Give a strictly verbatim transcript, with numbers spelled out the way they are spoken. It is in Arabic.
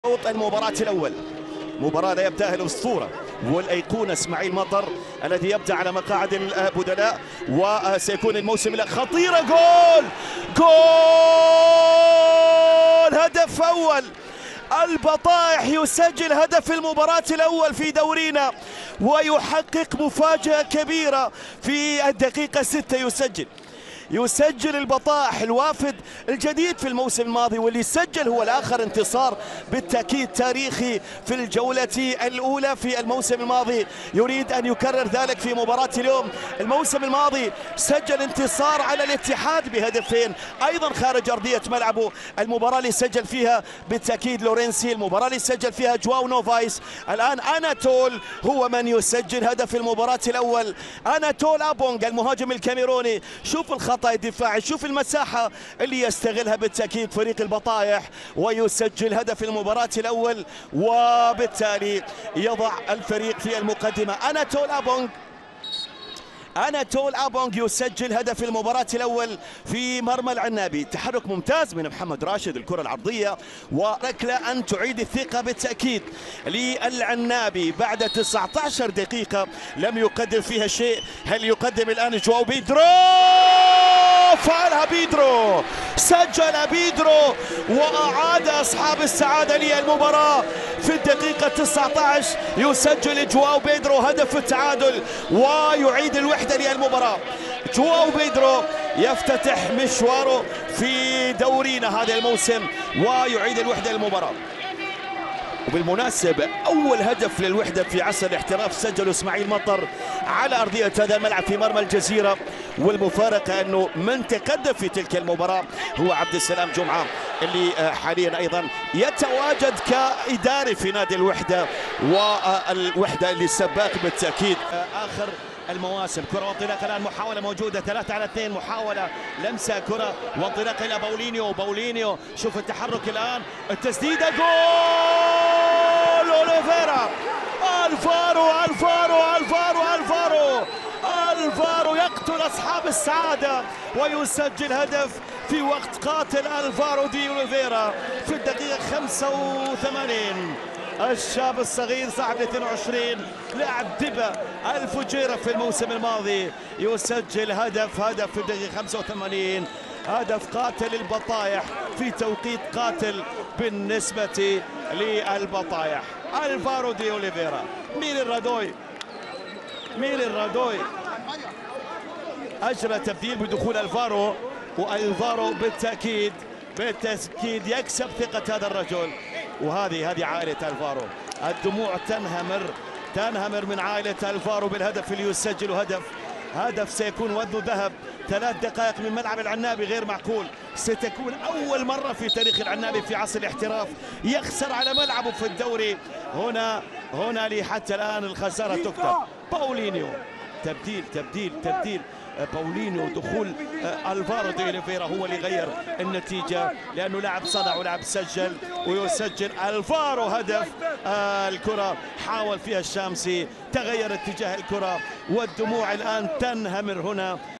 شوط المباراة الأول، مباراة لا يبدأها الأسطورة والأيقونة اسماعيل مطر الذي يبدأ على مقاعد البدلاء، وسيكون الموسم خطيرة. جول جول هدف أول، البطائح يسجل هدف المباراة الأول في دورينا ويحقق مفاجأة كبيرة في الدقيقة ستة. يسجل يسجل البطائح الوافد الجديد في الموسم الماضي، واللي سجل هو الآخر انتصار بالتأكيد تاريخي في الجولة الأولى في الموسم الماضي. يريد أن يكرر ذلك في مباراة اليوم. الموسم الماضي سجل انتصار على الاتحاد بهدفين أيضا خارج أرضية ملعبه. المباراة اللي سجل فيها بالتأكيد لورينسي، المباراة اللي سجل فيها جواو نوفايس. الآن أناتول هو من يسجل هدف المباراة الأول. أناتول أبونغ المهاجم الكاميروني. شوف الخط الدفاعي، شوف المساحة اللي يستغلها بالتأكيد فريق البطائح ويسجل هدف المباراة الأول، وبالتالي يضع الفريق في المقدمة. أناتول أبونغ أناتول أبونغ يسجل هدف المباراة الأول في مرمى العنابي. تحرك ممتاز من محمد راشد، الكرة العرضية وركلة أن تعيد الثقة بالتأكيد للعنابي بعد تسعة عشر دقيقة لم يقدم فيها شيء. هل يقدم الآن جواو بيدرو؟ فعلها بيدرو، سجل بيدرو وأعاد أصحاب السعادة للمباراة في الدقيقة تسعة عشر. يسجل جواو بيدرو هدف التعادل ويعيد الوحدة للمباراة. جواو بيدرو يفتتح مشواره في دورينا هذا الموسم ويعيد الوحدة للمباراة. وبالمناسبة أول هدف للوحدة في عصر الاحتراف سجله اسماعيل مطر على أرضية هذا الملعب في مرمى الجزيرة. والمفارقة أنه من تقدم في تلك المباراة هو عبد السلام جمعة اللي حاليا أيضا يتواجد كإداري في نادي الوحدة، والوحدة اللي سباق بالتأكيد آخر المواسم. كرة وانطلاق الآن، محاولة موجودة، ثلاثة على اثنين، محاولة لمسة كرة وانطلاق إلى باولينيو. باولينيو شوف التحرك الآن، التسديدة، جول أوليفيرا. الفارو الفارو الفارو الفارو الفارو يقتل أصحاب السعادة ويسجل هدف في وقت قاتل. الفارو دي أوليفيرا في الدقيقة خمسة وثمانين. الشاب الصغير صاحب اثنين وعشرين لاعب دبا الفجيرة في الموسم الماضي يسجل هدف هدف في الدقيقة خمسة وثمانين. هدف قاتل البطايح في توقيت قاتل بالنسبة للبطايح. الفارو دي أوليفيرا. مين الرادوي مين الرادوي أجرى تبديل بدخول الفارو، والفارو بالتأكيد بالتأكيد يكسب ثقة هذا الرجل. وهذه هذه عائلة الفارو، الدموع تنهمر تنهمر من عائلة الفارو بالهدف اللي يسجل. هدف هدف سيكون وزنه ذهب. ثلاث دقائق من ملعب العنابي غير معقول. ستكون أول مرة في تاريخ العنابي في عصر الاحتراف يخسر على ملعبه في الدوري. هنا هنا لي حتى الآن الخسارة تكتب. باولينيو تبديل تبديل تبديل باولينيو. دخول الفارو دي أوليفيرا هو اللي غير النتيجة، لأنه لاعب صنع ولاعب سجل. ويسجل الفارو هدف. الكرة حاول فيها الشامسي، تغير اتجاه الكرة والدموع الآن تنهمر هنا.